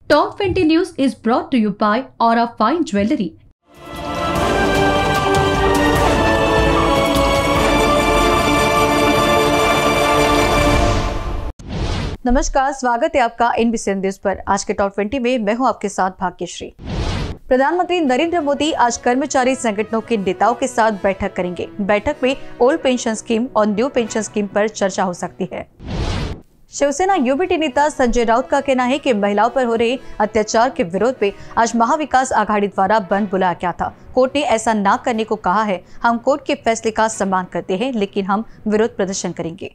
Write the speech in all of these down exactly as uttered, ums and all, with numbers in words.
Top twenty News is brought to you by Aura Fine Jewelry. नमस्कार, स्वागत है आपका एनबीसी न्यूज पर। आज के टॉप ट्वेंटी में मैं हूं आपके साथ भाग्यश्री। प्रधानमंत्री नरेंद्र मोदी आज कर्मचारी संगठनों के नेताओं के साथ बैठक करेंगे। बैठक में ओल्ड पेंशन स्कीम और न्यू पेंशन स्कीम पर चर्चा हो सकती है। शिवसेना यूबीटी नेता संजय राउत का कहना है कि महिलाओं पर हो रहे अत्याचार के विरोध में आज महाविकास आघाड़ी द्वारा बंद बुलाया गया था। कोर्ट ने ऐसा न करने को कहा है। हम कोर्ट के फैसले का सम्मान करते हैं, लेकिन हम विरोध प्रदर्शन करेंगे।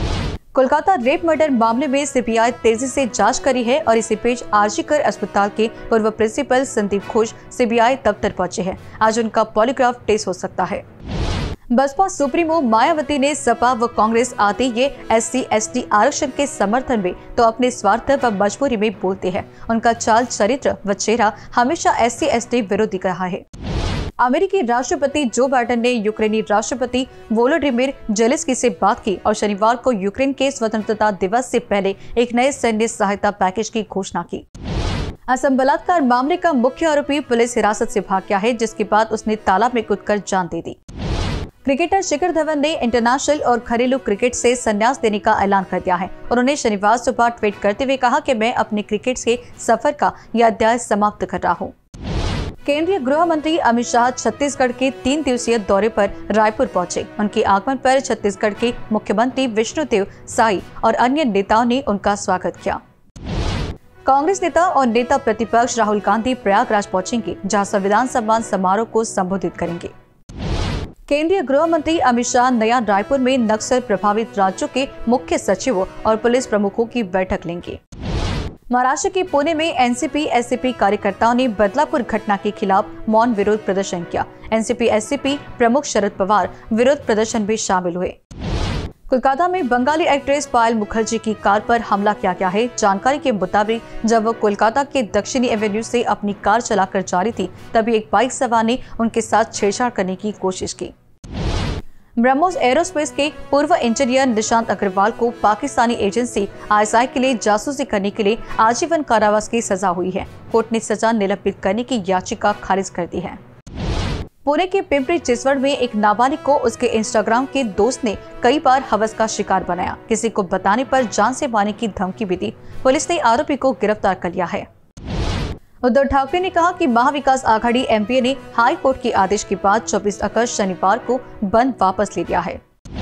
कोलकाता रेप मर्डर मामले में सीबीआई तेजी से जांच करी है और इसी बीच आरजीकर अस्पताल के पूर्व प्रिंसिपल संदीप घोष सीबीआई दफ्तर पहुंचे हैं। आज उनका पॉलीग्राफ टेस्ट हो सकता है। बसपा सुप्रीमो मायावती ने सपा व कांग्रेस आते ये एससी एसटी आरक्षण के समर्थन में तो अपने स्वार्थ व मजबूरी में बोलते हैं। उनका चाल चरित्र व चेहरा हमेशा एससी एसटी विरोधी रहा है। अमेरिकी राष्ट्रपति जो बाइडेन ने यूक्रेनी राष्ट्रपति वोलोडिमिर जेलेंस्की से बात की और शनिवार को यूक्रेन के स्वतंत्रता दिवस से पहले एक नए सैन्य सहायता पैकेज की घोषणा की। असम बलात्कार मामले का मुख्य आरोपी पुलिस हिरासत से भाग गया है, जिसके बाद उसने तालाब में कूदकर जान दे दी। क्रिकेटर शिखर धवन ने इंटरनेशनल और घरेलू क्रिकेट से संन्यास देने का ऐलान कर दिया है। उन्होंने शनिवार सुबह ट्वीट करते हुए कहा कि मैं अपने क्रिकेट के सफर का यह अध्याय समाप्त कर रहा हूँ। केंद्रीय गृह मंत्री अमित शाह छत्तीसगढ़ के तीन दिवसीय दौरे पर रायपुर पहुंचे। उनके आगमन पर छत्तीसगढ़ के मुख्यमंत्री विष्णुदेव साई और अन्य नेताओं ने उनका स्वागत किया। कांग्रेस नेता और नेता प्रतिपक्ष राहुल गांधी प्रयागराज पहुंचेंगे, जहां संविधान सम्मान समारोह को संबोधित करेंगे। केंद्रीय गृह मंत्री अमित शाह नया रायपुर में नक्सल प्रभावित राज्यों के मुख्य सचिवों और पुलिस प्रमुखों की बैठक लेंगे। महाराष्ट्र के पुणे में एनसीपी एससीपी कार्यकर्ताओं ने बदलापुर घटना के खिलाफ मौन विरोध प्रदर्शन किया। एनसीपी एससीपी प्रमुख शरद पवार विरोध प्रदर्शन में शामिल हुए। कोलकाता में बंगाली एक्ट्रेस पायल मुखर्जी की कार पर हमला किया गया है। जानकारी के मुताबिक जब वो कोलकाता के दक्षिणी एवेन्यू से अपनी कार चलाकर जा रही थी, तभी एक बाइक सवार ने उनके साथ छेड़छाड़ करने की कोशिश की। ब्रह्मोस एरोस्पेस के पूर्व इंजीनियर निशांत अग्रवाल को पाकिस्तानी एजेंसी आईएसआई के लिए जासूसी करने के लिए आजीवन कारावास की सजा हुई है। कोर्ट ने सजा निलंबित करने की याचिका खारिज कर दी है। पुणे के पिंपरी चिंचवड में एक नाबालिग को उसके इंस्टाग्राम के दोस्त ने कई बार हवस का शिकार बनाया। किसी को बताने पर जान से मारने की धमकी भी दी। पुलिस ने आरोपी को गिरफ्तार कर लिया है। उद्धव ठाकरे ने कहा कि महाविकास आघाड़ी एमपीए ने हाई कोर्ट के आदेश के बाद चौबीस अगस्त शनिवार को बंद वापस ले लिया है।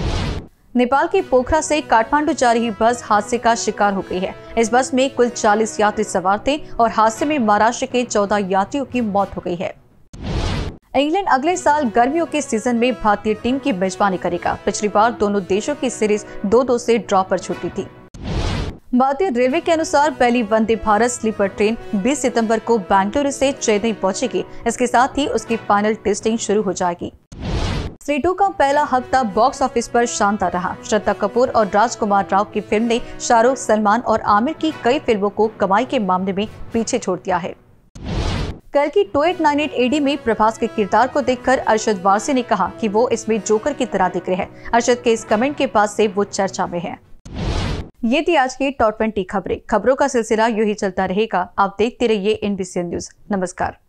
नेपाल के पोखरा से काठमांडू जा रही बस हादसे का शिकार हो गई है। इस बस में कुल चालीस यात्री सवार थे और हादसे में महाराष्ट्र के चौदह यात्रियों की मौत हो गई है। इंग्लैंड अगले साल गर्मियों के सीजन में भारतीय टीम की मेजबानी करेगा। पिछली बार दोनों देशों की सीरीज दो दो से ड्रॉ पर छूटी थी। भारतीय रेलवे के अनुसार पहली वंदे भारत स्लीपर ट्रेन बीस सितंबर को बेंगलुरु से चेन्नई पहुंचेगी। इसके साथ ही उसकी फाइनल टेस्टिंग शुरू हो जाएगी। स्त्री टू का पहला हफ्ता बॉक्स ऑफिस पर शानदार रहा। श्रद्धा कपूर और राजकुमार राव की फिल्म ने शाहरुख, सलमान और आमिर की कई फिल्मों को कमाई के मामले में पीछे छोड़ दिया है। कल की two eight nine eight AD में प्रभास के किरदार को देखकर अरशद वारसी ने कहा कि वो इसमें जोकर की तरह दिख रहे हैं। अरशद के इस कमेंट के बाद से वो चर्चा में है। ये थी आज की टॉप ट्वेंटी खबरें। खबरों का सिलसिला यूं ही चलता रहेगा। आप देखते रहिए एनबीसी न्यूज। नमस्कार।